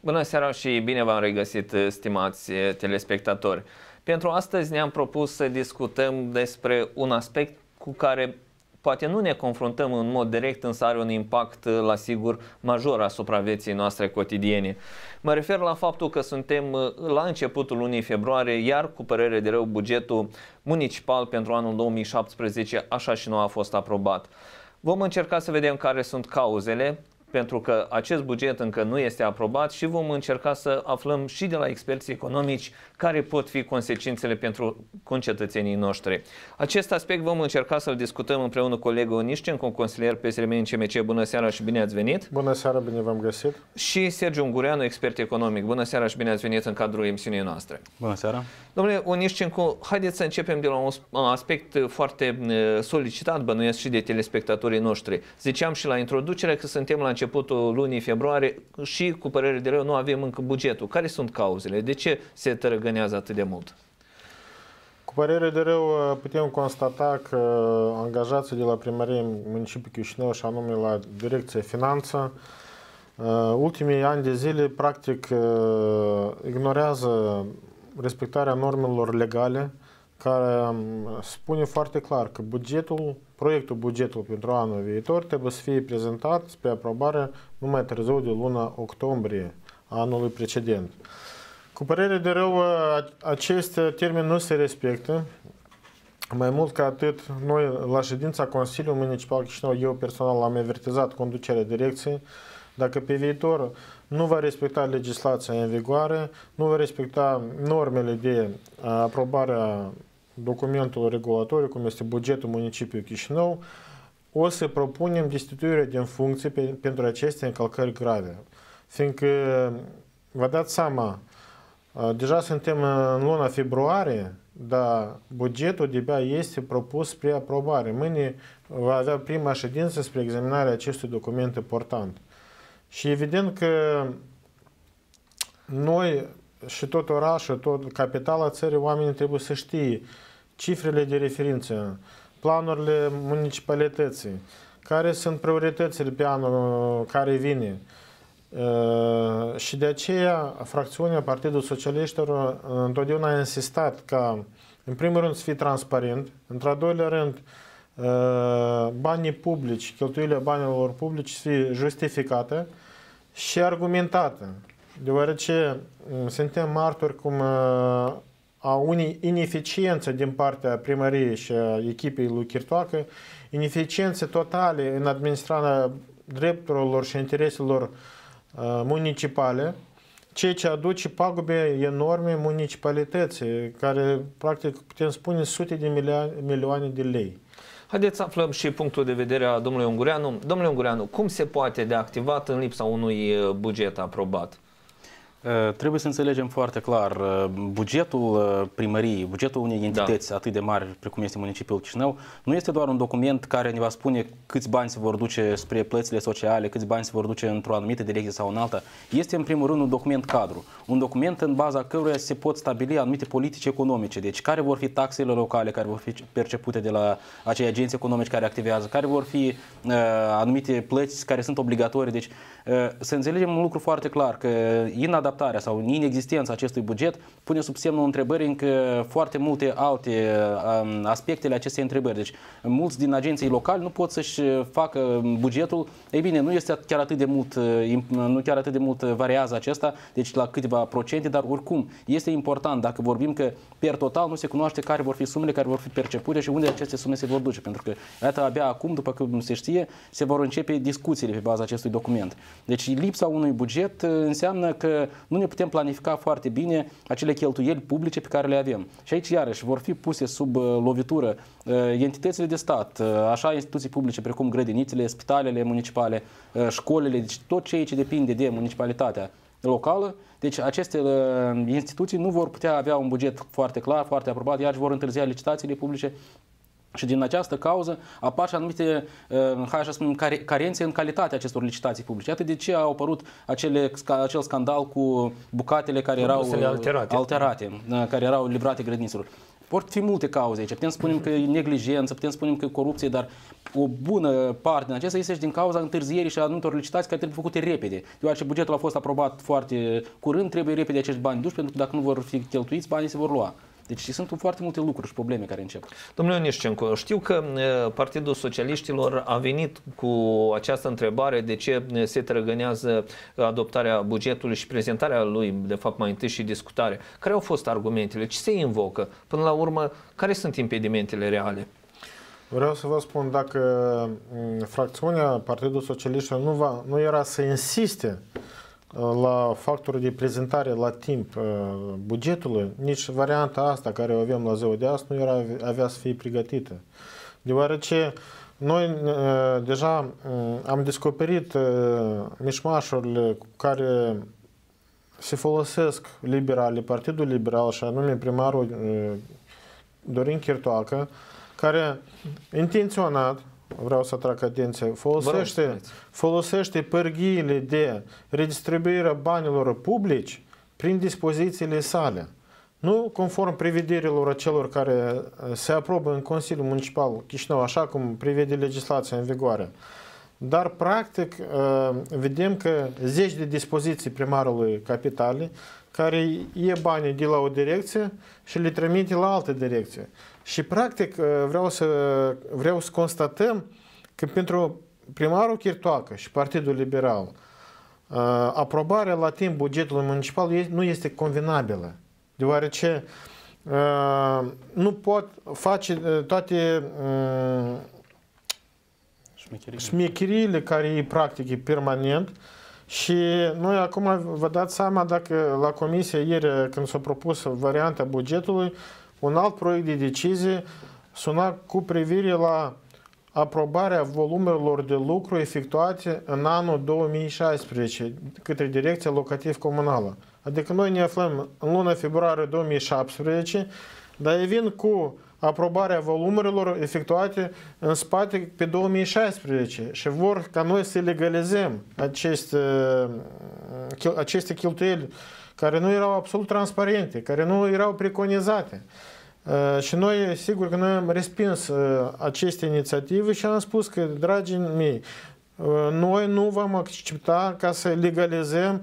Bună seara și bine v-am regăsit, stimați telespectatori. Pentru astăzi ne-am propus să discutăm despre un aspect cu care poate nu ne confruntăm în mod direct, însă are un impact, la sigur, major asupra vieții noastre cotidiene. Mă refer la faptul că suntem la începutul lunii februarie, iar cu părere de rău bugetul municipal pentru anul 2017 așa și nu a fost aprobat. Vom încerca să vedem care sunt cauzele, pentru că acest buget încă nu este aprobat, și vom încerca să aflăm și de la experți economici care pot fi consecințele pentru concetățenii noștri. Acest aspect vom încerca să-l discutăm împreună cu colegul Niscencu, consilier PSRM în CMC. Bună seara și bine ați venit! Bună seara, bine v-am găsit! Și Sergiu Ungureanu, expert economic. Bună seara și bine ați venit în cadrul emisiunii noastre! Bună seara! Domnule Niscencu, haideți să începem de la un aspect foarte solicitat, bănuiesc, și de telespectatorii noștri. Ziceam și la introducere că suntem la începutul lunii februarie și, cu părere de rău, nu avem încă bugetul. Care sunt cauzele? De ce se tărăgânează atât de mult? Cu părere de rău putem constata că angajații de la Primărie Municipiul Chișinău, și anume la Direcția Finanță, ultimii ani de zile practic ignorează respectarea normelor legale, care spune foarte clar că proiectul bugetului pentru anul viitor trebuie să fie prezentat spre aprobare nu mai târziu de luna octombrie anului precedent. Cu părere de rău, acest termen nu se respectă. Mai mult ca atât, noi la ședința Consiliului Municipal Chișinău, eu personal am avertizat conducerea direcției, dacă pe viitor nu va respecta legislația în vigoare, nu va respecta normele de aprobare a documentelor regulatoriu, cum este bugetul municipiului Chișinău, o să propunem destituirea din funcție pentru aceste încălcări grave. Fiindcă, vă dați seama, deja suntem în luna februarie, dar bugetul de-abia este propus spre aprobare. Mâine va avea prima ședință spre examinarea acestui document important. Și evident că noi și tot orașul, tot capitala țării, oamenii trebuie să știe cifrele de referință, planurile municipalității, care sunt prioritățile pe anul care vine. Și de aceea fracțiunea Partidul Socialiștilor întotdeauna a insistat ca, în primul rând, să fie transparent, într-al doilea rând, banii publici, cheltuielile banilor publici să fie justificate și argumentate, deoarece suntem martori cum a unei ineficiențe din partea primăriei și a echipei lui Chirtoacă, ineficiențe totale în administrarea drepturilor și intereselor municipale, ceea ce aduce pagube enorme municipalității, care practic putem spune sute de milioane de lei. Haideți să aflăm și punctul de vedere a domnului Ungureanu. Domnule Ungureanu, cum se poate de activat în lipsa unui buget aprobat? Trebuie să înțelegem foarte clar, bugetul primăriei, bugetul unei entități atât de mari precum este municipiul Chișinău, nu este doar un document care ne va spune câți bani se vor duce spre plățile sociale, câți bani se vor duce într-o anumită direcție sau în alta. Este în primul rând un document cadru, un document în baza căruia se pot stabili anumite politici economice, deci care vor fi taxele locale care vor fi percepute de la acei agenți economici care activează, care vor fi anumite plăți care sunt obligatorii. Deci să înțelegem un lucru foarte clar, că inadaptarea sau inexistența acestui buget pune sub semnul întrebării încă foarte multe alte aspectele acestei întrebări. Deci mulți din agenții locali nu pot să-și facă bugetul. Ei bine, nu este chiar atât de mult, nu chiar atât de mult variază acesta, deci la câteva procente, dar oricum este important dacă vorbim că per total nu se cunoaște care vor fi sumele care vor fi percepute și unde aceste sume se vor duce, pentru că iată abia acum, după cum se știe, se vor începe discuțiile pe baza acestui document. Deci lipsa unui buget înseamnă că nu ne putem planifica foarte bine acele cheltuieli publice pe care le avem. Și aici iarăși vor fi puse sub lovitură entitățile de stat, așa instituții publice precum grădinițele, spitalele municipale, școlile, deci tot ceea ce depinde de municipalitatea locală. Deci aceste instituții nu vor putea avea un buget foarte clar, foarte aprobat, iar vor întârzia licitațiile publice. Și din această cauză apar și anumite, hai să spunem, carențe în calitatea acestor licitații publice. Iată de ce a apărut acel scandal cu bucatele care erau alterate, care erau livrate grădinițelor. Pot fi multe cauze aici. Putem spune că e neglijență, putem spune că e corupție, dar o bună parte din acesta este și din cauza întârzierii și a anumitor licitații care trebuie făcute repede. Deoarece bugetul a fost aprobat foarte curând, trebuie repede acești bani duși, pentru că dacă nu vor fi cheltuiți, banii se vor lua. Deci sunt foarte multe lucruri și probleme care încep. Domnule Onișcenco, știu că Partidul Socialiștilor a venit cu această întrebare de ce se trăgânează adoptarea bugetului și prezentarea lui, de fapt mai întâi și discutare. Care au fost argumentele? Ce se invocă? Până la urmă, care sunt impedimentele reale? Vreau să vă spun, dacă fracțiunea Partidul Socialiștilor nu era să insiste la factorul de prezentare la timp bugetului, nici varianta asta care o avem la ziua de azi nu avea să fie pregătită. Deoarece noi deja am descoperit mișmașurile care se folosesc liberali, Partidul Liberal, și anume primarul Dorin Chirtoacă, care intenționat, vreau să atrag atenție, folosește pârghiile de redistribuire a banilor publici prin dispozițiile sale. Nu conform prevederilor celor care se aprobă în Consiliul Municipal Chișinău, așa cum prevede legislația în vigoare. Dar, practic, vedem că zeci de dispoziții primarului capitalei care ia banii de la o direcție și le trimite la altă direcție. Și, practic, vreau să constatăm că pentru primarul Chirtoacă și Partidul Liberal aprobarea la timp bugetului municipal nu este convenabilă, deoarece nu pot face toate șmecheriile care îi practică permanent. Și noi acum vă dați seama dacă la comisie ieri, când s-a propus varianta bugetului, un alt proiect de decizie suna cu privire la aprobarea volumelor de lucru efectuate în anul 2016 către Direcția Locativ-Comunală. Adică noi ne aflăm în luna februarie 2017, dar ei vin cu aprobarea volumelor efectuate în spate pe 2016 și vor ca noi să legalizăm aceste cheltuieli care nu erau absolut transparente, care nu erau preconizate. Și noi, sigur că noi am respins aceste inițiative și am spus că, dragii mei, noi nu vom accepta ca să legalizăm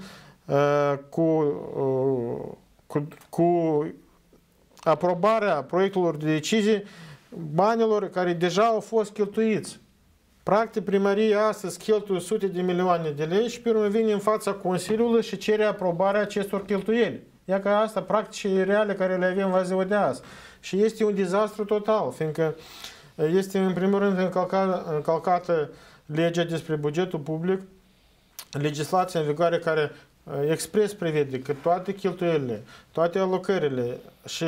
cu aprobarea proiectelor de decizie banilor care deja au fost cheltuiți. Practic, primăria astăzi cheltuie sute de milioane de lei și pe urmă vine în fața Consiliului și cere aprobarea acestor cheltuieli. Ia că asta practici reale care le avem la ziua de azi. Și este un dezastru total, fiindcă este în primul rând încălcată legea despre bugetul public, legislația în vigoare care expres prevede că toate cheltuielile, toate alocările și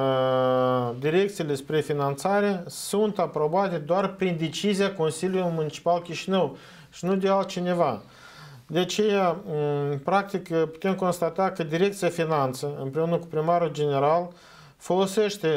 direcțiile spre finanțare sunt aprobate doar prin decizia Consiliului Municipal Chișinău și nu de altcineva. De aceea, practic, putem constata că Direcția Finanțe, împreună cu primarul general, folosește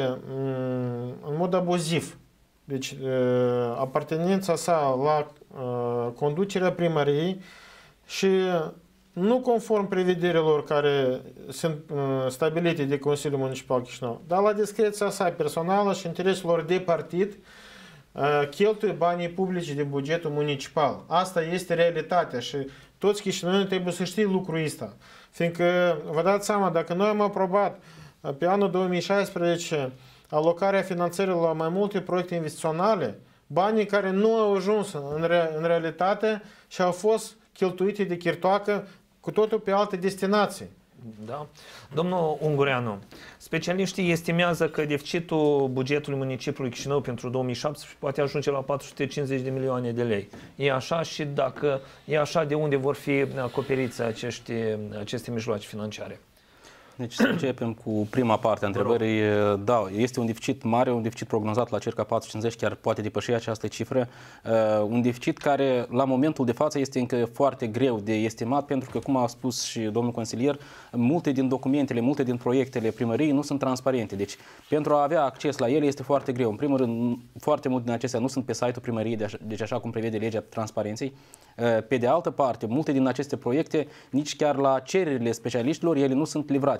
în mod abuziv, deci apartenența sa la conducerea primăriei și nu conform prevederilor care sunt stabilite de Consiliul Municipal Chișinău, dar la discreția sa personală și intereselor de partid, cheltuie banii publici din bugetul municipal. Asta este realitatea și toți chișinăuienii trebuie să știe lucrul ăsta. Fiindcă, vă dați seama, dacă noi am aprobat pe anul 2016 alocarea finanțării la mai multe proiecte investiționale, banii care nu au ajuns în realitate și au fost cheltuite de Chirtoacă cu totul pe alte destinații. Da. Domnul Ungureanu, specialiștii estimează că deficitul bugetului municipiului Chișinău pentru 2017 poate ajunge la 450 de milioane de lei. E așa? Și dacă e așa, de unde vor fi acoperiți aceste mijloace financiare? Deci să începem cu prima parte a întrebării. Da, este un deficit mare, un deficit prognozat la circa 450, chiar poate depăși această cifră. Un deficit care la momentul de față este încă foarte greu de estimat, pentru că, cum a spus și domnul consilier, multe din documentele, multe din proiectele primăriei nu sunt transparente. Deci, pentru a avea acces la ele este foarte greu. În primul rând, foarte multe din acestea nu sunt pe site-ul primăriei, deci așa cum prevede legea transparenței. Pe de altă parte, multe din aceste proiecte, nici chiar la cererile specialiștilor, ele nu sunt livrate.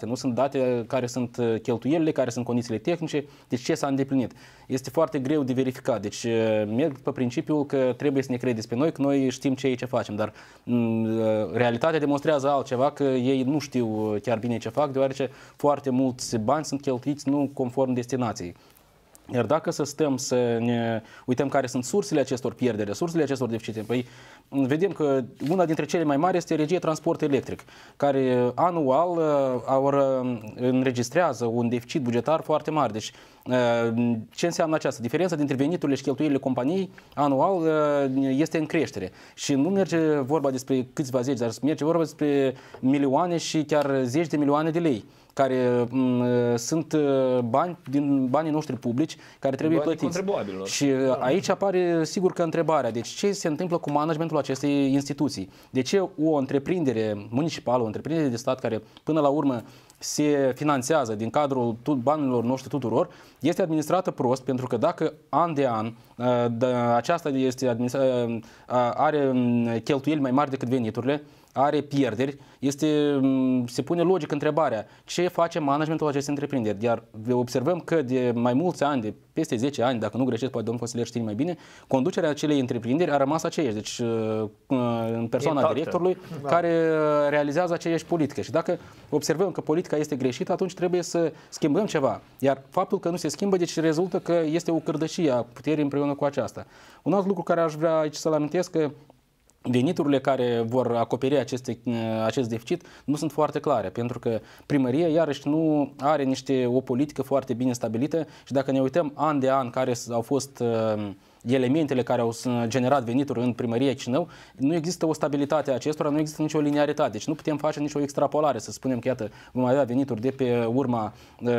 date, nu sunt date care sunt cheltuielile, care sunt condițiile tehnice, deci ce s-a îndeplinit. Este foarte greu de verificat, deci merg pe principiul că trebuie să ne credeți pe noi, că noi știm ce facem, dar realitatea demonstrează altceva, că ei nu știu chiar bine ce fac, deoarece foarte mulți bani sunt cheltuiți nu conform destinației. Iar dacă să stăm să ne uităm care sunt sursele acestor pierderi, sursele acestor deficite, păi vedem că una dintre cele mai mari este regia transport electric, care anual înregistrează un deficit bugetar foarte mare. Deci ce înseamnă aceasta? Diferența dintre veniturile și cheltuielile companiei anual este în creștere. Și nu merge vorba despre câțiva zeci, dar merge vorba despre milioane și chiar zeci de milioane de lei, care sunt bani din banii noștri publici care trebuie plătiți. Și aici apare sigur că întrebarea, deci ce se întâmplă cu managementul acestei instituții? De ce o întreprindere municipală, o întreprindere de stat care până la urmă se finanțează din cadrul banilor noștri tuturor, este administrată prost, pentru că dacă an de an aceasta are cheltuieli mai mari decât veniturile, are pierderi, se pune logic întrebarea ce face managementul acestei întreprinderi. Iar observăm că de mai mulți ani, de peste 10 ani, dacă nu greșesc, poate domnul consilier știe mai bine, conducerea acelei întreprinderi a rămas aceeași, deci în persoana directorului, care realizează aceeași politică. Și dacă observăm că politica este greșită, atunci trebuie să schimbăm ceva. Iar faptul că nu se schimbă, deci rezultă că este o cârdășie a puterii împreună cu aceasta. Un alt lucru care aș vrea aici să-l amintesc, că veniturile care vor acoperi acest deficit nu sunt foarte clare, pentru că primăria iarăși nu are o politică foarte bine stabilită și dacă ne uităm an de an care au fost elementele care au generat venituri în primăria Chișinău, nu există o stabilitate a acestora, nu există nicio linearitate. Deci nu putem face nicio extrapolare, să spunem că iată, vom avea venituri de pe urma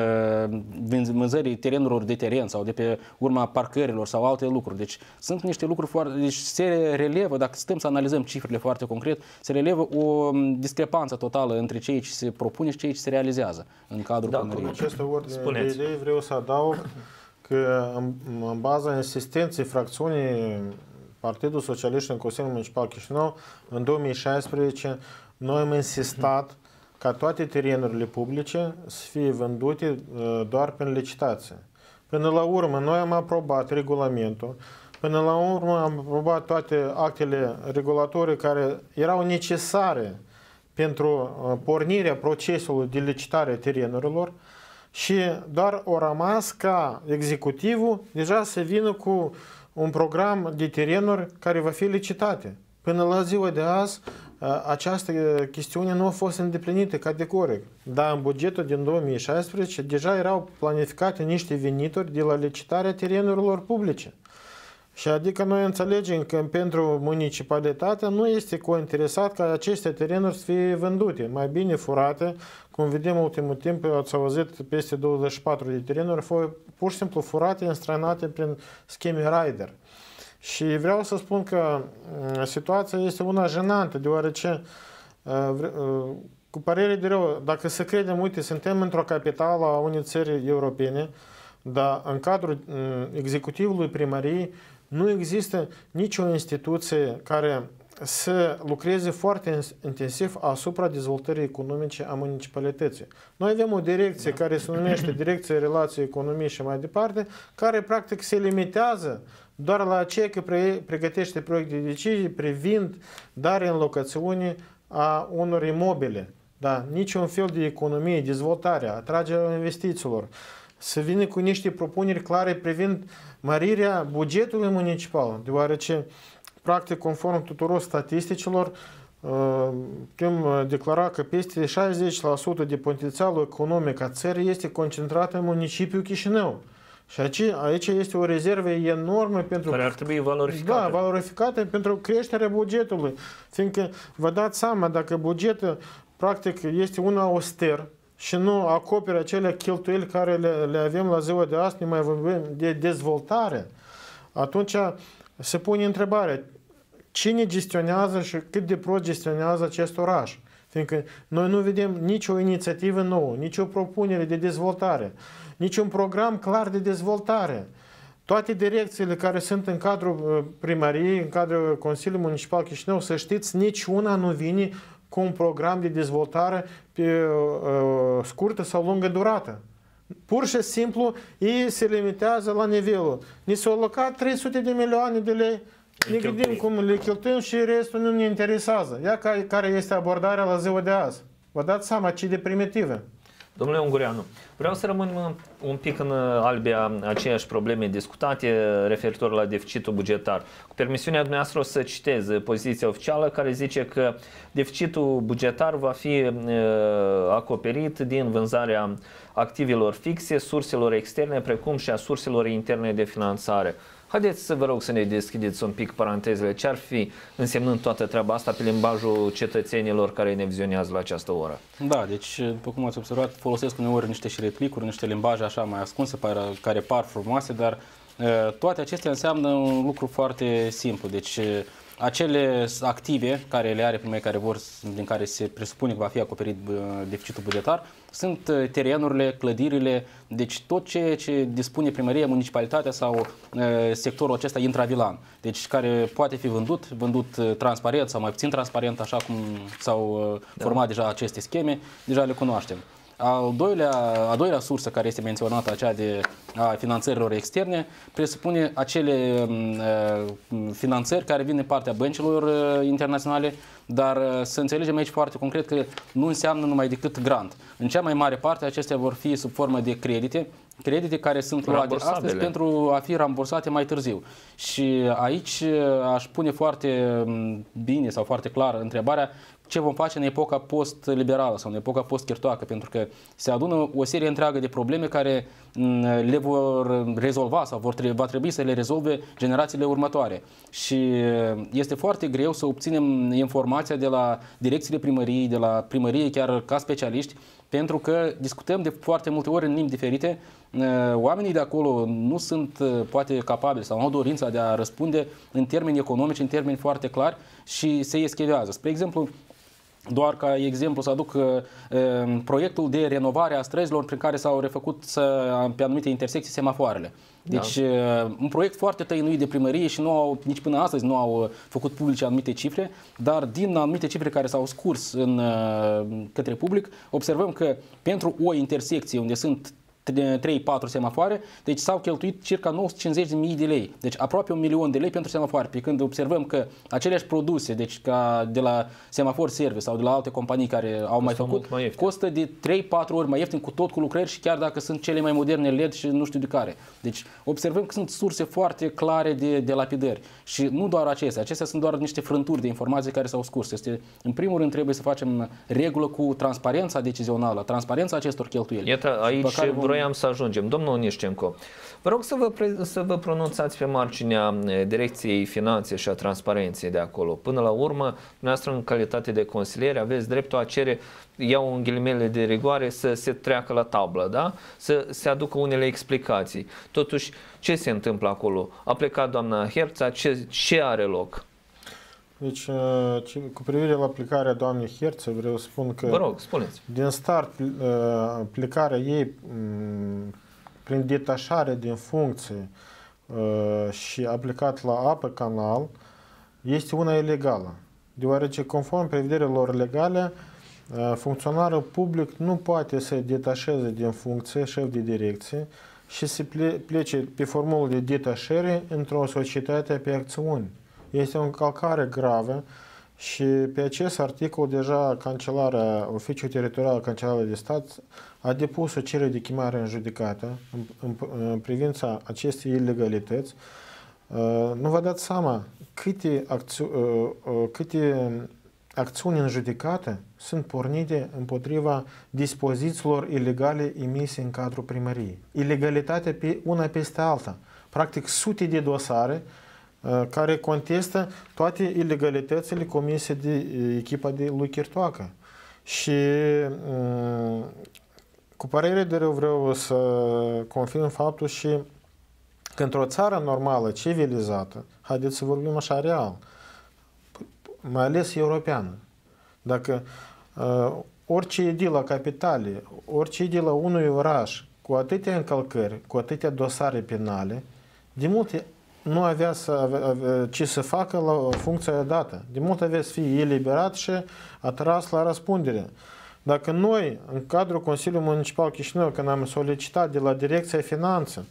vânzării terenurilor de teren sau de pe urma parcărilor sau alte lucruri. Deci sunt niște lucruri foarte... Deci se relevă, dacă stăm să analizăm cifrele foarte concret, se relevă o discrepanță totală între ceea ce se propune și ceea ce se realizează în cadrul primăriei. În această ordine de idei vreau să adaug că în baza insistenței fracțiunii Partidul Socialist în Consiliul Municipal Chișinău, în 2016, noi am insistat ca toate terenurile publice să fie vândute doar prin licitație. Până la urmă, noi am aprobat regulamentul, până la urmă am aprobat toate actele regulatorii care erau necesare pentru pornirea procesului de licitare a terenurilor, și doar o rămas ca executivul deja să vină cu un program de terenuri care va fi licitate. Până la ziua de azi, această chestiune nu a fost îndeplinită categoric. Dar în bugetul din 2016 deja erau planificate niște venituri de la licitarea terenurilor publice. Și adică noi înțelegem că pentru municipalitate nu este cointeresat ca aceste terenuri să fie vândute, mai bine furate, cum vedem în ultimul timp, ați auzit, peste 24 de terenuri au pur și simplu furate, înstrăinate prin scheme rider. Și vreau să spun că situația este una jenantă, deoarece, cu părere de rău, dacă să credem, uite, suntem într-o capitală a unei țări europene, dar în cadrul executivului primăriei nu există nicio instituție care să lucreze foarte intensiv asupra dezvoltării economice a municipalității. Noi avem o direcție care se numește Direcția Relației Economii și mai departe, care practic se limitează doar la aceea că pregătește proiecte de decizii privind darea în locațiune a unor imobile. Da? Niciun fel de economie, dezvoltare, atragerea investițiilor. Să vină cu niște propuneri clare privind mărirea bugetului municipal, deoarece, practic, conform tuturor statisticilor, putem declara că peste 60% de potențialul economic a țării este concentrat în municipiul Chișinău. Și aici este o rezervă enormă pentru... Care ar trebui valorificată. Da, valorificată pentru creșterea bugetului. Fiindcă vă dați seama, dacă bugetul, practic, este un auster, și nu acoperă acele cheltuieli care le avem la ziua de azi, ne mai vorbim de dezvoltare, atunci se pune întrebarea, cine gestionează și cât de prost gestionează acest oraș? Fiindcă noi nu vedem nicio inițiativă nouă, nicio propunere de dezvoltare, niciun program clar de dezvoltare. Toate direcțiile care sunt în cadrul primăriei, în cadrul Consiliului Municipal Chișinău, să știți, nici una nu vine cu un program de dezvoltare pe scurtă sau lungă durată. Pur și simplu, ei se limitează la nivelul. Ni s-au alocat 300 de milioane de lei, ne gândim cum le cheltuim și restul nu ne interesează. Ia care este abordarea la ziua de azi. Vă dați seama ce de primitive. Domnule Ungureanu, vreau să rămânem un pic în albia aceeași probleme discutate referitor la deficitul bugetar. Cu permisiunea dumneavoastră o să citez poziția oficială care zice că deficitul bugetar va fi acoperit din vânzarea activelor fixe, surselor externe, precum și a surselor interne de finanțare. Haideți să vă rog să ne deschideți un pic parantezele. Ce ar fi însemnând toată treaba asta pe limbajul cetățenilor care ne vizionează la această oră? Da, deci, după cum ați observat, folosesc uneori niște și replicuri, niște limbaje așa mai ascunse, care par frumoase, dar toate acestea înseamnă un lucru foarte simplu. Deci, acele active care le are primăria, din care se presupune că va fi acoperit deficitul bugetar, sunt terenurile, clădirile, deci tot ceea ce dispune primăria, municipalitatea sau sectorul acesta intravilan. Deci care poate fi vândut transparent sau mai puțin transparent, așa cum s-au format deja aceste scheme, deja le cunoaștem. A doilea sursă care este menționată, aceea a finanțărilor externe, presupune acele finanțări care vin din partea băncilor internaționale, dar să înțelegem aici foarte concret că nu înseamnă numai decât grant. În cea mai mare parte acestea vor fi sub formă de credite care sunt luate astăzi pentru a fi rambursate mai târziu. Și aici aș pune foarte bine sau foarte clar întrebarea ce vom face în epoca post-liberală sau în epoca post-chirtoacă, pentru că se adună o serie întreagă de probleme care le vor rezolva sau va trebui să le rezolve generațiile următoare. Și este foarte greu să obținem informația de la direcțiile primăriei, de la primărie chiar ca specialiști, pentru că discutăm de foarte multe ori în limbi diferite. Oamenii de acolo nu sunt poate capabili sau nu au dorința de a răspunde în termeni economici, în termeni foarte clari și se eschivează. Spre exemplu, doar ca exemplu să aduc proiectul de renovare a străzilor prin care s-au refăcut pe anumite intersecții semafoarele. Deci un proiect foarte tăinuit de primărie și nici până astăzi nu au făcut publice anumite cifre, dar din anumite cifre care s-au scurs către public, observăm că pentru o intersecție unde sunt 3-4 semafoare, deci s-au cheltuit circa 950.000 de lei, deci aproape 1.000.000 de lei pentru semafoare, pe când observăm că aceleași produse, deci ca de la Semafor Service sau de la alte companii care au mai făcut, costă de 3-4 ori mai ieftin cu tot cu lucrări și chiar dacă sunt cele mai moderne LED și nu știu de care. Deci observăm că sunt surse foarte clare de lapidări și nu doar acestea sunt doar niște frânturi de informații care s-au scurs. În primul rând trebuie să facem regulă cu transparența decizională, transparența acestor cheltuieli. Iată, aici vroiam să ajungem. Domnul Onișcenco, vă rog să vă pronunțați pe marginea Direcției Finanțe și a Transparenței de acolo. Până la urmă, dumneavoastră în calitate de consilieri aveți dreptul a cere, iau în ghilimele de rigoare, să se treacă la tablă, da? Să se aducă unele explicații. Totuși, ce se întâmplă acolo? A plecat doamna Herța, ce are loc? Deci, cu privire la plecarea doamnei Herță, vreau să spun că... Vă rog, spuneți. Din start, plecarea ei prin detașare din funcție și a plecat la apă canal este una ilegală. Deoarece, conform prevederilor legale, funcționarul public nu poate să detașeze din funcție șef de direcție și să plece pe formulă de detașare într-o societate pe acțiuni. Este o încălcare gravă și pe acest articol deja Oficiul Teritorial Cancelarului de Stat a depus o cerere de chemare în judecată în privința acestei ilegalități. Nu vă dați seama câte acțiuni în judecată sunt pornite împotriva dispozițiilor ilegale emise în cadrul primăriei. Ilegalitatea una peste alta. Practic sute de dosare care contestă toate ilegalitățile comise de echipa de lui Chirtoacă. Și cu părere de rău vreau să confirm faptul și că într-o țară normală, civilizată, haideți să vorbim așa real, mai ales europeană, dacă orice edil la capitale, orice edil la unui oraș, cu atâtea încălcări, cu atâtea dosare penale, de multe nu avea ce să facă la funcția dată. De mult avea să fie eliberat și atras la răspundere. Dacă noi, în cadrul Consiliului Municipal Chișinău, când am solicitat de la Direcția Finanțe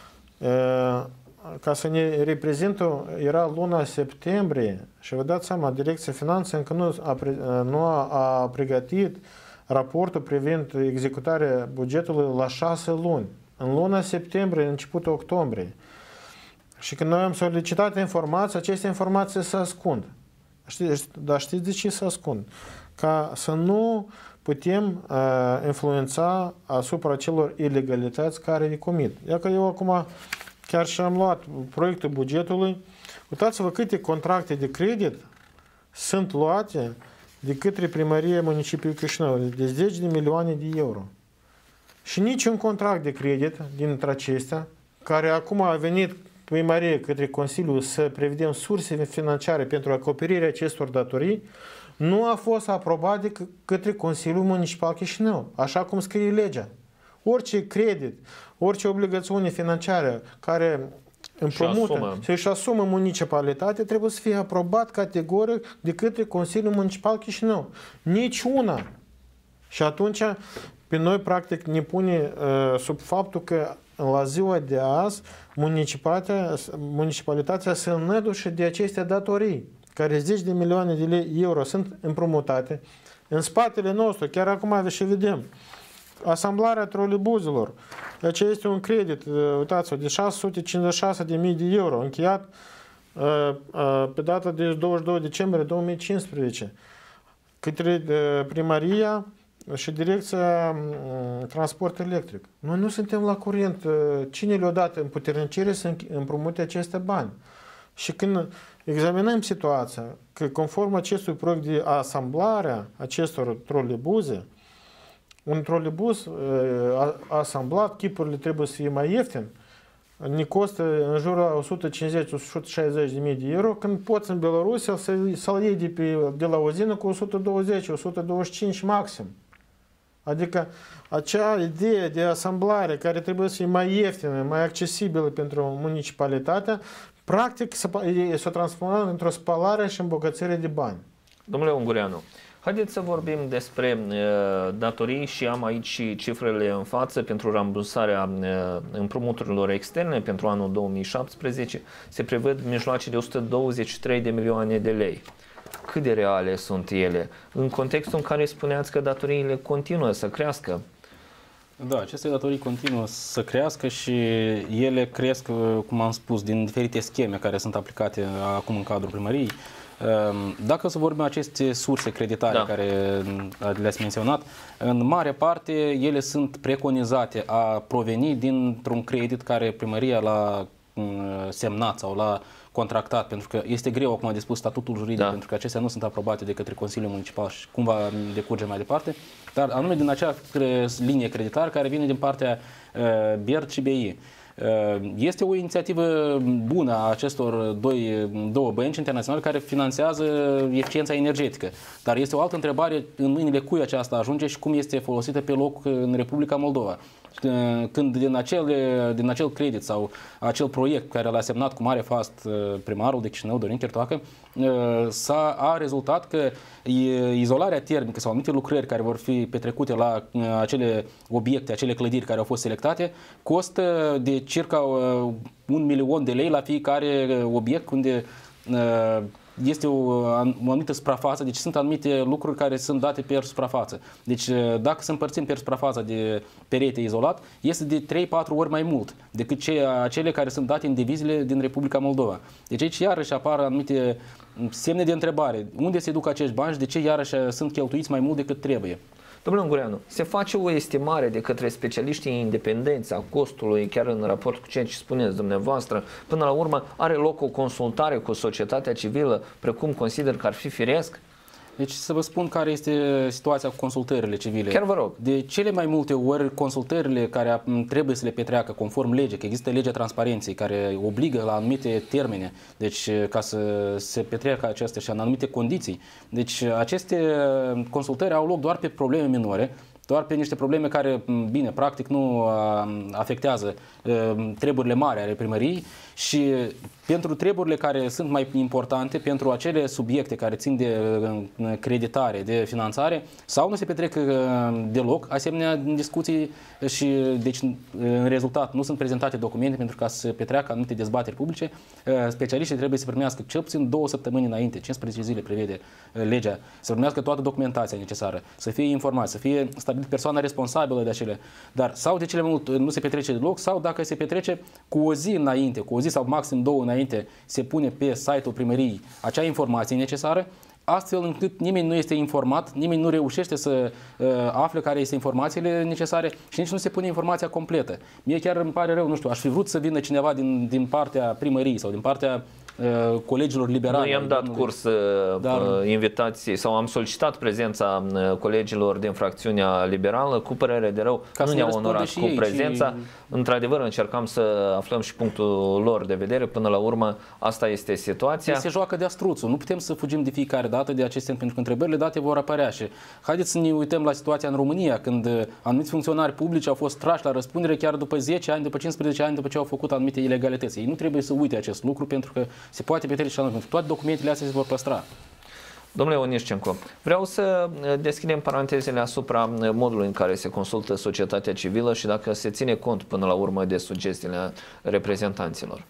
ca să ne reprezintă, era luna septembrie și vă dați seama, Direcția Finanțe încă nu a pregătit raportul privind executarea bugetului la 6 luni. În luna septembrie, începutul octombrie. Și când noi am solicitat informații, aceste informații se ascund. Dar știți de ce se ascund? Ca să nu putem influența asupra celor ilegalități care le comit. Iar că eu acum chiar și am luat proiectul bugetului. Uitați-vă câte contracte de credit sunt luate de către Primăria Municipiului Chișinău, de 10 de milioane de euro. Și niciun contract de credit dintre acestea, care acum a venit Primărie către Consiliu să prevedem surse financiare pentru acoperirea acestor datorii, nu a fost aprobat de către Consiliul Municipal Chișinău, așa cum scrie legea. Orice credit, orice obligațiune financiară care împrumută și își asumă municipalitate trebuie să fie aprobat categoric de către Consiliul Municipal Chișinău. Nici una. Și atunci pe noi practic ne pune sub faptul că la ziua de azi municipalitatea se înădușe de aceste datorii, care 10 de milioane de euro sunt împrumutate. În spatele nostru, chiar acum și vedem, asamblarea troleibuzelor. Deci este un credit, uitați-vă, de 656.000 de euro, încheiat pe data de 22 decembrie 2015 către Primăria și Direcția Transport Electric. Noi nu suntem la curent. Cine le-a dat împuternicire să împrumute aceste bani? Și când examinăm situația, că conform acestui proiect de asamblare acestor troleibuze, un troleibuz asamblat, chipurile trebuie să fie mai ieftin, ne costă în jurul 150-160 de mii de euro, când poți în Belarusia să-l iei de la uzină cu 120-125 maxim. Adică acea idee de asamblare care trebuie să fie mai ieftină, mai accesibilă pentru municipalitatea, practic s-a transformat într-o spălare și îmbogățire de bani. Domnule Ungureanu, haideți să vorbim despre datorii și am aici și cifrele în față pentru rambursarea împrumuturilor externe pentru anul 2017. Se prevăd mijloace de 123 de milioane de lei. Cât de reale sunt ele? În contextul în care spuneați că datoriile continuă să crească. Da, aceste datorii continuă să crească și ele cresc, cum am spus, din diferite scheme care sunt aplicate acum în cadrul primăriei. Dacă să vorbim aceste surse creditare care le-ați menționat, în mare parte ele sunt preconizate a proveni dintr-un credit care primăria l-a semnat sau l-a contractat, pentru că este greu acum de spus statutul juridic, pentru că acestea nu sunt aprobate de către Consiliul Municipal și cum va decurge mai departe, dar anume din acea linie creditară care vine din partea BERD și BI. Este o inițiativă bună a acestor două bănci internaționale care finanțează eficiența energetică. Dar este o altă întrebare în mâinile cui aceasta ajunge și cum este folosită pe loc în Republica Moldova. Când din acel credit sau acel proiect care l-a semnat cu mare fast primarul de Chișinău, Dorin Chertoacă, a rezultat că izolarea termică sau anumite lucrări care vor fi petrecute la acele obiecte, acele clădiri care au fost selectate, costă de circa 1 milion de lei la fiecare obiect, unde este o anumită suprafață, deci sunt anumite lucruri care sunt date per suprafață. Deci dacă să împărțim per suprafața de perete izolat, este de 3-4 ori mai mult decât acele care sunt date în divizile din Republica Moldova. Deci aici iarăși apar anumite semne de întrebare. Unde se duc acești bani și de ce iarăși sunt cheltuiți mai mult decât trebuie? Domnule Ungureanu, se face o estimare de către specialiștii independenți a costului, chiar în raport cu ceea ce spuneți dumneavoastră, până la urmă are loc o consultare cu societatea civilă, precum consider că ar fi firesc? Deci să vă spun care este situația cu consultările civile. Chiar vă rog. De cele mai multe ori consultările care trebuie să le petreacă conform legii, că există legea transparenței care obligă la anumite termene, deci ca să se petreacă acestea și în anumite condiții. Deci aceste consultări au loc doar pe probleme minore, doar pe niște probleme care, bine, practic nu afectează treburile mari ale primăriei și pentru treburile care sunt mai importante, pentru acele subiecte care țin de creditare, de finanțare, sau nu se petrec deloc asemenea discuții și deci în rezultat nu sunt prezentate documente pentru ca să se petreacă anumite dezbateri publice, specialiștii trebuie să primească cel puțin 2 săptămâni înainte, 15 zile prevede legea, să primească toată documentația necesară, să fie informați, să fie stabilit persoana responsabilă de acele, dar sau de cele mult nu se petrece deloc, sau dacă se petrece cu o zi înainte, cu o zi sau maxim 2 înainte, se pune pe site-ul primăriei acea informație necesară, astfel încât nimeni nu este informat, nimeni nu reușește să afle care este informațiile necesare și nici nu se pune informația completă. Mie chiar îmi pare rău, nu știu, aș fi vrut să vină cineva din partea primăriei sau din partea colegilor liberali. Noi am dat curs invitației sau am solicitat prezența colegilor din fracțiunea liberală, cu părere de rău, nu ne-au onorat cu prezența. Într-adevăr încercam să aflăm și punctul lor de vedere, până la urmă asta este situația. Se joacă de astruțul, nu putem să fugim de fiecare dată de acestea, pentru că întrebările date vor apărea și haideți să ne uităm la situația în România, când anumiți funcționari publici au fost trași la răspundere chiar după 10 ani, după 15 ani, după ce au făcut anumite ilegalități. Ei nu trebuie să uite acest lucru, pentru că se poate petrece și anul. Toate documentele astea se vor păstra. Domnule Onișcenco, vreau să deschidem parantezele asupra modului în care se consultă societatea civilă și dacă se ține cont până la urmă de sugestiile reprezentanților.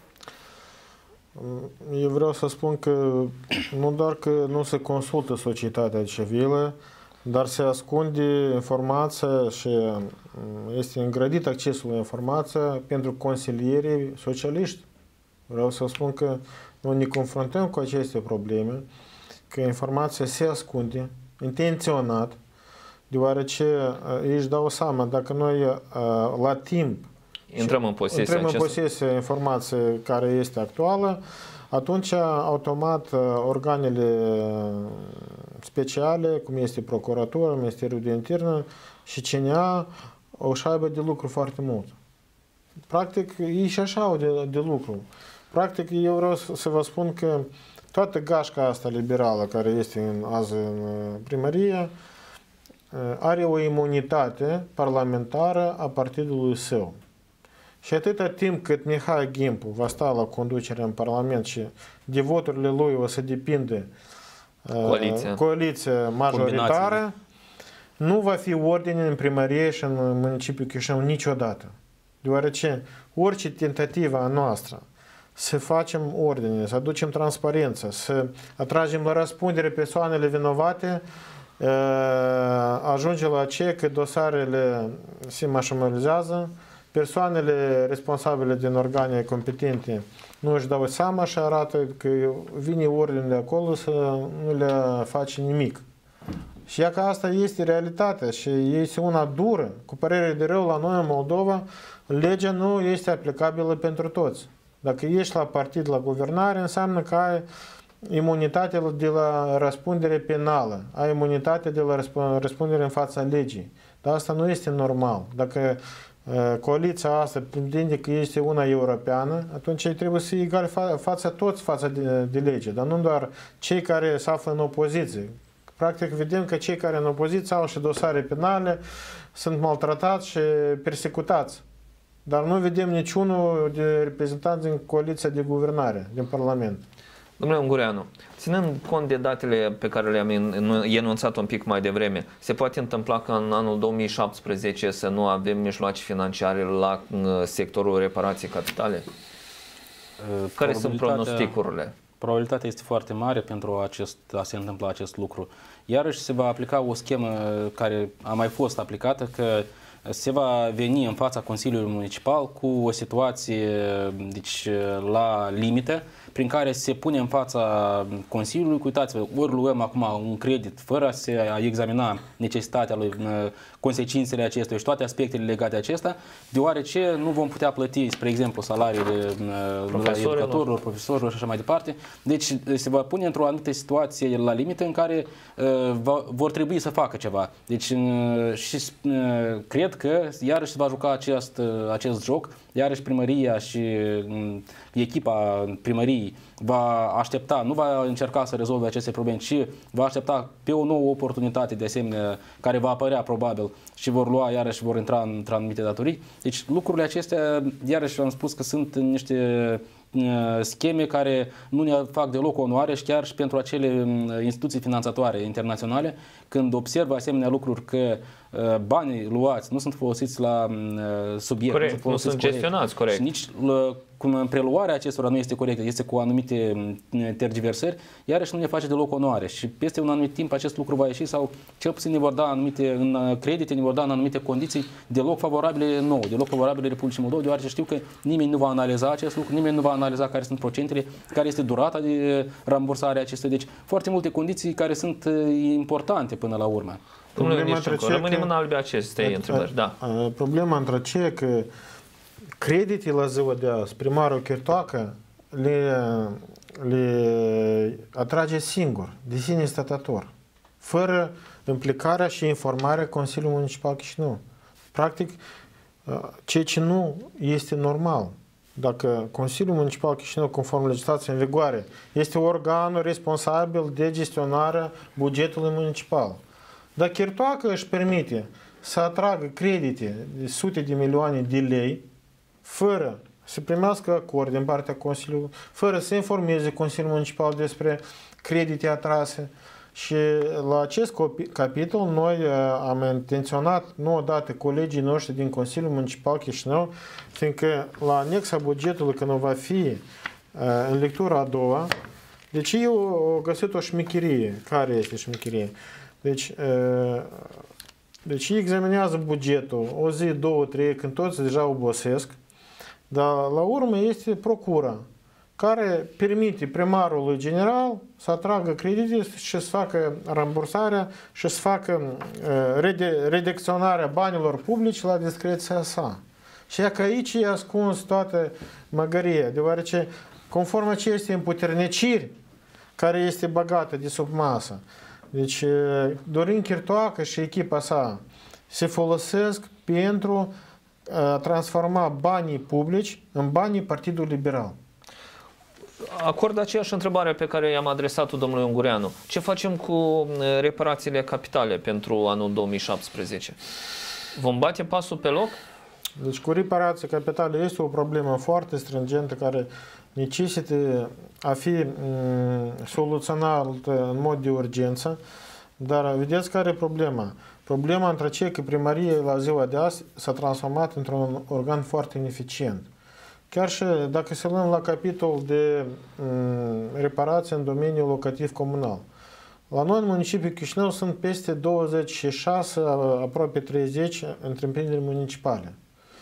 Eu vreau să spun că nu doar că nu se consultă societatea civilă, dar se ascunde informația și este îngrădit accesul la informație pentru consilierii socialiști. Vreau să spun că noi ne confruntăm cu aceste probleme, că informația se ascunde intenționat, deoarece ei își dau seama, dacă noi la timp intrăm în posesia informației care este actuală, atunci automat organele speciale, cum este Procuratura, Ministerul de Interne și CNA, o să aibă de lucru foarte mult. Practic, ei și așa au de lucru. Practic, eu vreau să vă spun că toată gașca asta liberală care este azi în primărie are o imunitate parlamentară a partidului său. Și atâta timp cât Mihai Gimpu va sta la conducere în Parlament și de voturile lui o să depinde coaliția majoritară, nu va fi ordine în primărie și în municipiul Chișinău niciodată. Deoarece orice tentativă a noastră să facem ordine, să aducem transparență, să atragem la răspundere persoanele vinovate, ajunge la aceea că dosarele se mașinalizează, persoanele responsabile din organe competente nu își dau seama și arată că vine ordine de acolo să nu le face nimic. Și ea că asta este realitatea și este una dură. Cu părere de rău, la noi în Moldova, legea nu este aplicabilă pentru toți. Dacă ești la partid, la guvernare, înseamnă că ai imunitate de la răspundere penală, ai imunitate de la răspundere în fața legii. Dar asta nu este normal. Dacă coaliția asta pretinde că este una europeană, atunci ei trebuie să fie egali toți față de lege, dar nu doar cei care se află în opoziție. Practic vedem că cei care în opoziție au și dosare penale, sunt maltratați și persecutați. Dar nu vedem niciunul de reprezentanți din coaliția de guvernare, din Parlament. Domnule Ungureanu, ținând cont de datele pe care le-am enunțat un pic mai devreme, se poate întâmpla că în anul 2017 să nu avem mijloace financiare la sectorul reparației capitale? Care sunt pronosticurile? Probabilitatea este foarte mare pentru a se întâmpla acest lucru. Iarăși se va aplica o schemă care a mai fost aplicată, că se va veni în fața Consiliului Municipal cu o situație deci, la limită, prin care se pune în fața Consiliului, uitați-vă, ori luăm acum un credit fără a se examina necesitatea lui, consecințele acestuia și toate aspectele legate de acesta, deoarece nu vom putea plăti, spre exemplu, salariile educatorilor, profesorilor și așa mai departe. Deci se va pune într-o anumită situație la limită în care vor trebui să facă ceva. Deci și cred că iarăși se va juca acest joc, iarăși primăria și echipa primăriei primăriei va aștepta, nu va încerca să rezolve aceste probleme, ci va aștepta pe o nouă oportunitate de asemenea care va apărea probabil și vor lua iarăși, vor intra într anumite datorii. Deci lucrurile acestea, iarăși am spus că sunt niște scheme care nu ne fac deloc onoare și chiar și pentru acele instituții finanțatoare internaționale, când observă asemenea lucruri că banii luați nu sunt folosiți la subiect, corect, nu sunt gestionați corect. Și nici cum preluarea acestora nu este corectă, este cu anumite tergiversări, iarăși nu ne face deloc onoare și peste un anumit timp acest lucru va ieși sau cel puțin ne vor da anumite în credite, ne vor da în anumite condiții deloc favorabile nouă, deloc favorabile Republicii Moldova, deoarece știu că nimeni nu va analiza acest lucru, nimeni nu va analiza care sunt procentele, care este durata de rambursare a acestea, deci foarte multe condiții care sunt importante până la urmă. Rămânem în albe acestei întrebări. Da. Problema între aceea că creditele la ziua de azi, primarul Chirtoacă le atrage singur, de sine stătător, fără implicarea și informarea Consiliului Municipal Chișinău. Practic, ceea ce nu este normal. Dacă Consiliul Municipal Chișinău, conform legislației în vigoare, este organul responsabil de gestionarea bugetului municipal, dar Chirtoacă își permite să atragă credite de sute de milioane de lei, fără să primească acord din partea Consiliului, fără să informeze Consiliul Municipal despre credite atrase. Și la acest capitol noi am intenționat, nu odată, colegii noștri din Consiliul Municipal Chișinău, fiindcă la anexa bugetului, când va fi în lectura a doua, deci eu au găsit o șmecherie. Care este șmecherie? Deci ei examinează bugetul o zi, două, trei, când toți deja obosesc, dar la urmă este procura, care permite primarului general să atragă credite și să facă rambursarea și să facă redacționarea banilor publici la discreția sa. Și că aici e ascuns toată măgăria, deoarece conform acestei împuterniciri care este băgată de sub masă, deci Dorin Chirtoacă și echipa sa se folosesc pentru a transforma banii publici în banii Partidului Liberal. Acord aceeași întrebare pe care i-am adresat-o domnului Ungureanu. Ce facem cu reparațiile capitale pentru anul 2017? Vom bate pasul pe loc? Deci cu reparații capitale este o problemă foarte stringentă care necesită a fi soluționată în mod de urgență, dar vedeți care e problema? Problema între cei că primăria la ziua de azi s-a transformat într-un organ foarte ineficient. Chiar și dacă se luăm la capitol de reparație în domeniul locativ comunal. La noi în municipiul Chișinău sunt peste 26, aproape 30 întreprinderi municipale,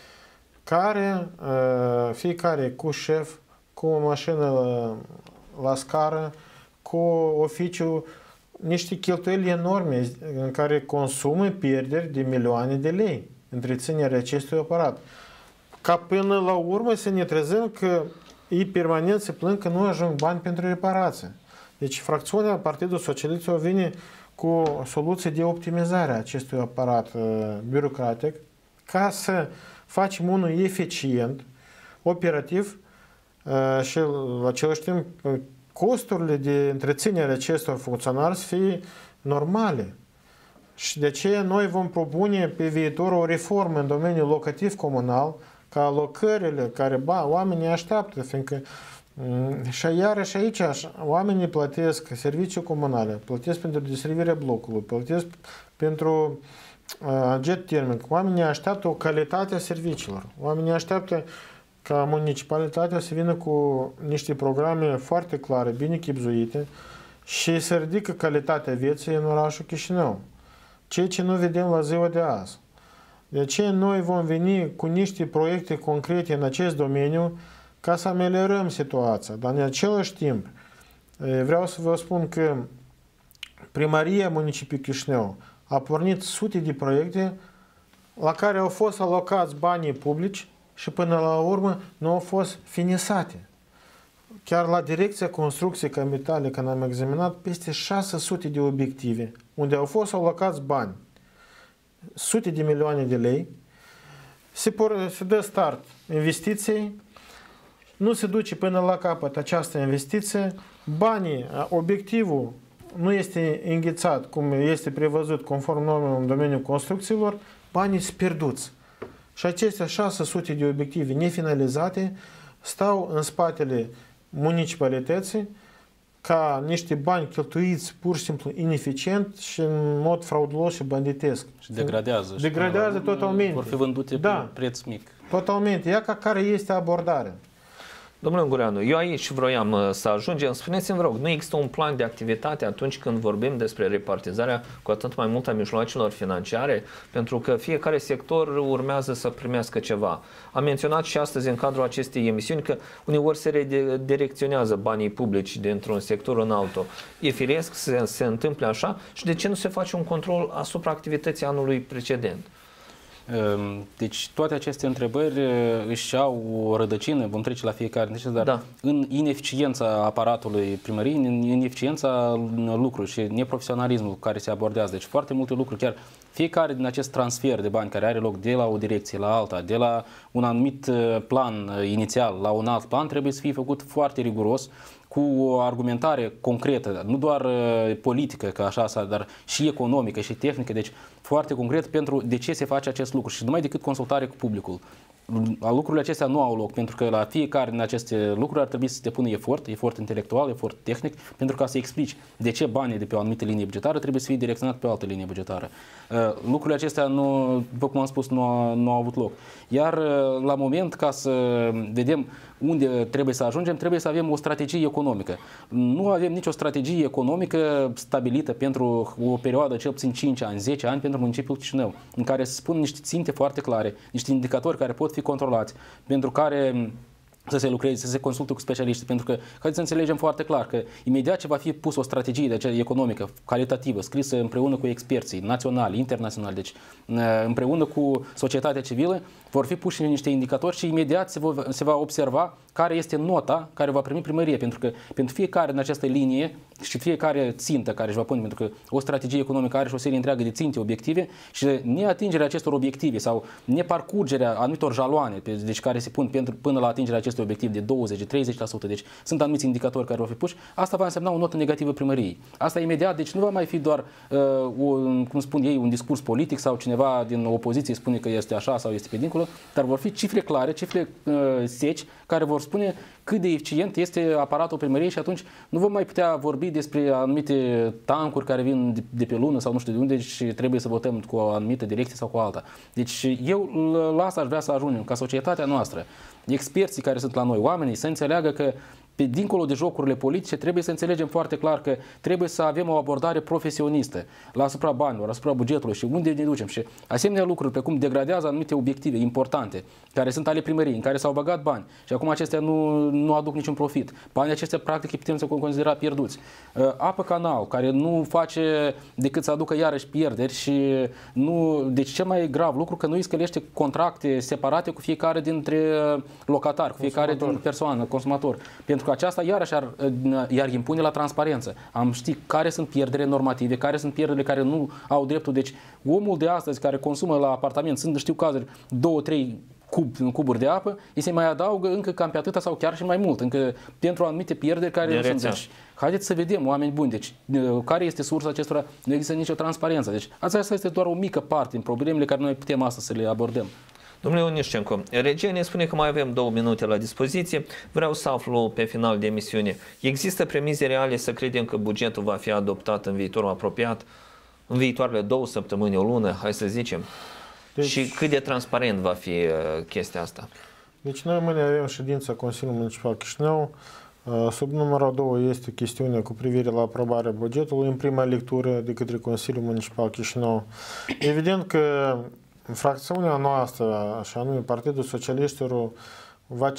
care fiecare cu șef, cu o mașină la scară, cu oficiu, niște cheltuieli enorme în care consumă pierderi de milioane de lei întreținerea acestui aparat. Ca până la urmă să ne trezim că ei permanent se plâng că nu ajung bani pentru reparație. Deci fracțiunea Partidului Socialist vine cu soluții de optimizare a acestui aparat birocratic ca să facem unul eficient, operativ și la același timp costurile de întreținere acestor funcționari să fie normale. Și de aceea noi vom propune pe viitor o reformă în domeniul locativ comunal, ca alocările care oamenii așteaptă, fiindcă și iarăși aici oamenii plătesc servicii comunale, plătesc pentru deservirea blocului, plătesc pentru agent termic. Oamenii așteaptă o calitate a serviciilor. Oamenii așteaptă ca municipalitatea să vină cu niște programe foarte clare, bine chibzuite și să ridică calitatea vieții în orașul Chișinău. Ceea ce nu vedem la ziua de azi. De aceea noi vom veni cu niște proiecte concrete în acest domeniu ca să ameliorăm situația. Dar în același timp vreau să vă spun că Primăria Municipiului Chișinău a pornit sute de proiecte la care au fost alocați banii publici și până la urmă nu au fost finisate. Chiar la Direcția Construcției Capitale, când am examinat peste 600 de obiective, unde au fost alocați bani, sute de milioane de lei, se dă start investiției nu se duce până la capăt această investiție, banii, obiectivul nu este înghețat cum este prevăzut conform normelor în domeniul construcțiilor, banii sunt pierduți. Și acestea 600 de obiective nefinalizate stau în spatele municipalității ca niște bani cheltuiți pur și simplu ineficient și în mod fraudulos și banditesc. Și degradează. Degradează totalmente. Vor fi vândute pe preț mic. Totalmente. Ia care este abordarea. Domnule Ungureanu, eu aici vroiam să ajungem. Spuneți-mi, vă rog, nu există un plan de activitate atunci când vorbim despre repartizarea cu atât mai mult a mijloacelor financiare? Pentru că fiecare sector urmează să primească ceva. Am menționat și astăzi în cadrul acestei emisiuni că uneori se redirecționează banii publici dintr-un sector în altul. E firesc să se întâmple așa și de ce nu se face un control asupra activității anului precedent? Deci toate aceste întrebări își au o rădăcină, vom trece la fiecare, dar în ineficiența aparatului primăriei, în ineficiența lucrurilor și neprofesionalismul care se abordează. Deci foarte multe lucruri, chiar fiecare din acest transfer de bani care are loc de la o direcție la alta, de la un anumit plan inițial la un alt plan, trebuie să fie făcut foarte riguros, cu o argumentare concretă, nu doar politică, ca așa, dar și economică și tehnică, deci foarte concret pentru de ce se face acest lucru și numai decât consultare cu publicul. Lucrurile acestea nu au loc, pentru că la fiecare din aceste lucruri ar trebui să se depună efort intelectual, efort tehnic, pentru ca să explici de ce banii de pe o anumită linie bugetară trebuie să fie direcționat pe o altă linie bugetară. Lucrurile acestea, după cum am spus, nu au avut loc. Iar la moment, ca să vedem unde trebuie să ajungem, trebuie să avem o strategie economică. Nu avem nicio strategie economică stabilită pentru o perioadă cel puțin 5 ani, 10 ani pentru municipiul Chișinău, în care se spun niște ținte foarte clare, niște indicatori care pot fi controlați, pentru care să se lucreze, să se consulte cu specialiști, pentru că, haideți să înțelegem foarte clar că imediat ce va fi pus o strategie de aceea economică, calitativă, scrisă împreună cu experții naționali, internaționali, deci împreună cu societatea civilă, vor fi puși niște indicatori și imediat se va observa care este nota care va primi primărie, pentru că pentru fiecare din această linie și fiecare țintă care își va pune, pentru că o strategie economică are și o serie întreagă de ținte, obiective și neatingerea acestor obiective sau neparcurgerea anumitor jaloane, deci care se pun până la atingerea acestui obiectiv de 20-30%, deci sunt anumiți indicatori care vor fi puși, asta va însemna o notă negativă primăriei. Asta imediat, deci nu va mai fi doar, cum spun ei, un discurs politic sau cineva din opoziție spune că este așa sau este pe dincolo, dar vor fi cifre clare, cifre seci, care vor spune cât de eficient este aparatul primăriei și atunci nu vom mai putea vorbi despre anumite tancuri care vin de pe lună sau nu știu de unde și trebuie să votăm cu o anumită direcție sau cu alta. Deci eu la asta aș vrea să ajungem, ca societatea noastră, experții care sunt la noi, oamenii, să înțeleagă că dincolo de jocurile politice, trebuie să înțelegem foarte clar că trebuie să avem o abordare profesionistă la asupra banilor, asupra bugetului și unde ne ducem. Și asemenea lucruri, precum degradează anumite obiective importante, care sunt ale primăriei, în care s-au băgat bani și acum acestea nu aduc niciun profit. Banii aceștia, practic, putem să considera pierduți. Apă Canal, care nu face decât să aducă iarăși pierderi și deci cel mai grav lucru că nu îi scălește contracte separate cu fiecare dintre locatari, cu fiecare din persoană, consumator. Pentru că aceasta iarăși iar impune la transparență. Am ști care sunt pierderile normative, care sunt pierderile care nu au dreptul. Deci omul de astăzi care consumă la apartament, știu cazuri, 2-3 cuburi de apă, îi se mai adaugă încă cam pe atâta sau chiar și mai mult, încă pentru anumite pierderi care nu sunt. Deci, haideți să vedem, oameni buni, deci care este sursa acestora? Nu există nicio transparență. Deci asta este doar o mică parte din problemele care noi putem astăzi să le abordăm. Domnule Onișcenco, regia ne spune că mai avem 2 minute la dispoziție. Vreau să aflu pe final de emisiune. Există premize reale să credem că bugetul va fi adoptat în viitorul apropiat, în viitoarele 2 săptămâni, o lună, hai să zicem? Deci, și cât de transparent va fi chestia asta? Deci noi mâine avem ședința Consiliului Municipal Chișinău. Sub numărul 2 este chestiunea cu privire la aprobarea bugetului în prima lectură de către Consiliul Municipal Chișinău. Evident că fracțiunea noastră, așa anume Partidul Socialiștilor, va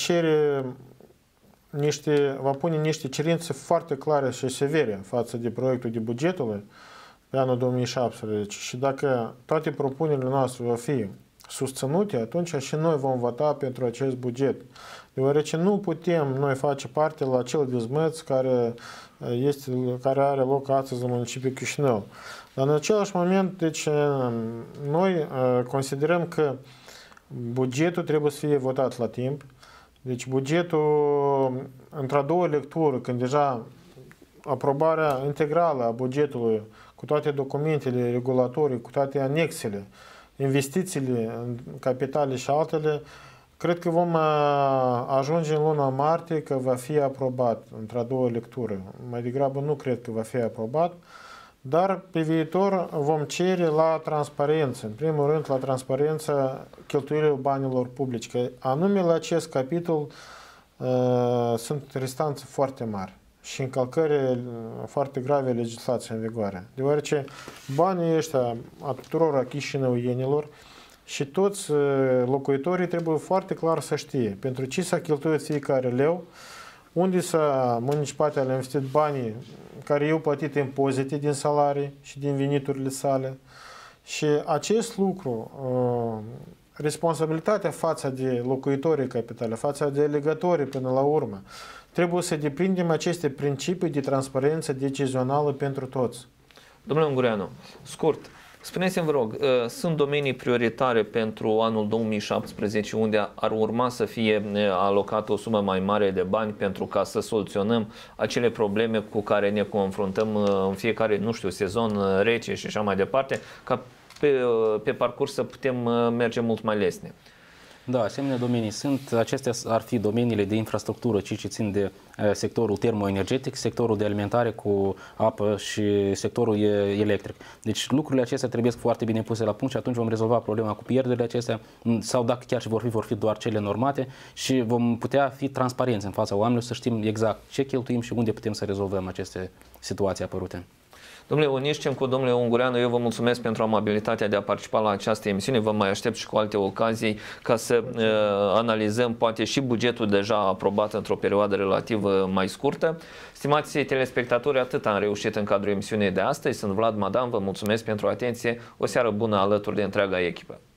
pune niște cerințe foarte clare și severe față de proiectul de bugetului de anul 2017 și dacă toate propunerile noastre vor fi susținute, atunci și noi vom vota pentru acest buget. Deoarece nu putem noi face parte la acel dezmăț care are loc astăzi în municipiul Chișinău. Dar în același moment, deci, noi considerăm că bugetul trebuie să fie votat la timp, Deci bugetul, într-a doua lectură, când deja aprobarea integrală a bugetului, cu toate documentele regulatorii, cu toate anexele, investițiile în capitale și altele, cred că vom ajunge în luna martie că va fi aprobat într-a doua lectură. Mai degrabă nu cred că va fi aprobat, dar pe viitor vom cere la transparență, în primul rând la transparența cheltuielilor banilor publici, că anume la acest capitol sunt restanțe foarte mari și încălcări foarte grave legislației în vigoare. Deoarece banii ăștia a tuturor chișinăuienilor și toți locuitorii trebuie foarte clar să știe pentru ce s-a cheltuit fiecare leu, unde municipalitatea a investit banii care i-au plătit impozite din salarii și din veniturile sale. Și acest lucru, responsabilitatea față de locuitorii capitale, față de alegătorii până la urmă, trebuie să deprindem aceste principii de transparență decizională pentru toți. Domnule Ungureanu, scurt, spuneți-mi, vă rog, sunt domenii prioritare pentru anul 2017 unde ar urma să fie alocată o sumă mai mare de bani pentru ca să soluționăm acele probleme cu care ne confruntăm în fiecare, nu știu, sezon rece și așa mai departe, ca pe parcurs să putem merge mult mai lesne? Da, asemenea domenii sunt. Acestea ar fi domeniile de infrastructură, ce țin de sectorul termoenergetic, sectorul de alimentare cu apă și sectorul electric. Deci lucrurile acestea trebuie foarte bine puse la punct și atunci vom rezolva problema cu pierderile acestea sau dacă chiar și vor fi doar cele normate și vom putea fi transparenți în fața oamenilor să știm exact ce cheltuim și unde putem să rezolvăm aceste situații apărute. Domnule Onișcencu, domnule Ungureanu, eu vă mulțumesc pentru amabilitatea de a participa la această emisiune. Vă mai aștept și cu alte ocazii ca să analizăm poate și bugetul deja aprobat într-o perioadă relativ mai scurtă. Stimați telespectatori, atât am reușit în cadrul emisiunii de astăzi. Sunt Vlad Madan, vă mulțumesc pentru atenție. O seară bună alături de întreaga echipă.